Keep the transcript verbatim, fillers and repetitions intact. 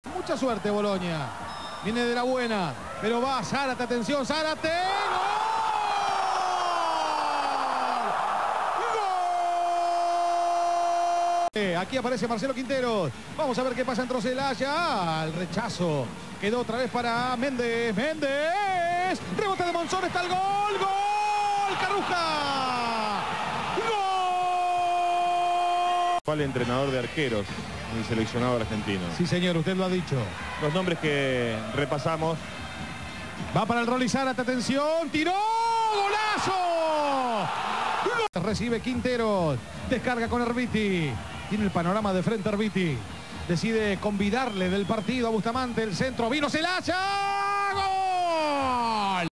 Mucha suerte Boloña. Viene de la buena, pero va Zárate, atención, Zárate. ¡Gol! Aquí aparece Marcelo Quinteros. Vamos a ver qué pasa en Celaya. El rechazo quedó otra vez para Méndez. Méndez. Rebote de Monzón. Está el gol. Gol. Carrusca. Gol. ¿Cuál entrenador de arqueros en el seleccionado argentino? Sí, señor, usted lo ha dicho. Los nombres que repasamos. Va para el rol y Zárate, atención. Tiró. ¡Golazo! ¡Gol! Recibe Quinteros. Descarga con Erviti. Tiene el panorama de frente Erviti. Decide convidarle del partido a Bustamante. El centro. Vino Celaya.